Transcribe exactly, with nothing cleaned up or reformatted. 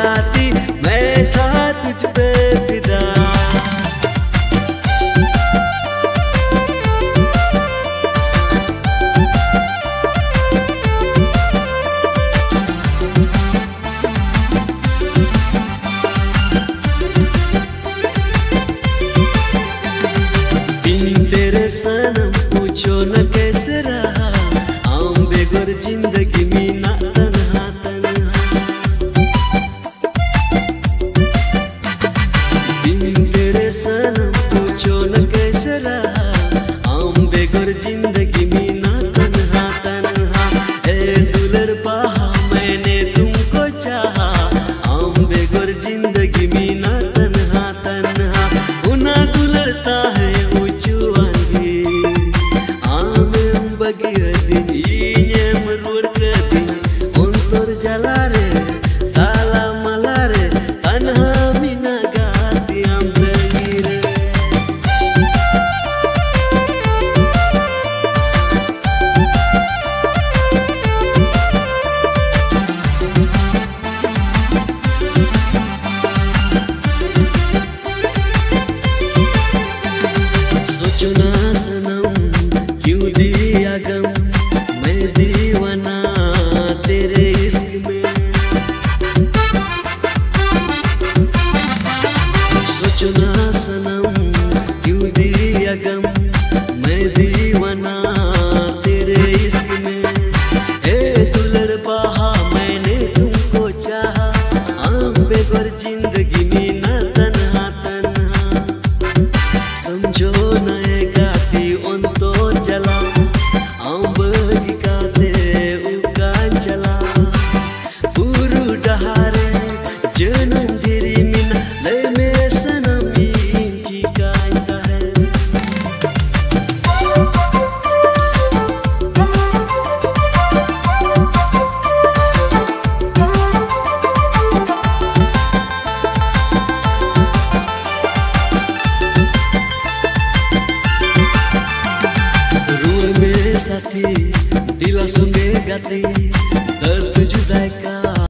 गाती, मैं था तुझ पे फिदा। सनम पूछो न कैसे रहा, आम बेगुर जिंदगी में ना तन्हा तन्हा। बिन तेरे सनम पूछो न कैसे रहा, आम बेगुर जिंदगी में ना तन्हा तन्हा। ए दुलर बहा मैंने तुमको चाहा, आम बेगुर जिंदगी में ना तन्हा तन्हा। उना दुलरता है जिंदगी में ना तन्हा तन्हा। समझो नए गाती उन तो चला, आंब गिकाते उकान चला। बुरु डहारे जनम धिरी मिना ले में सनमी चिकायता है। साथी दिला सुने गाती, दर्द जुदाई का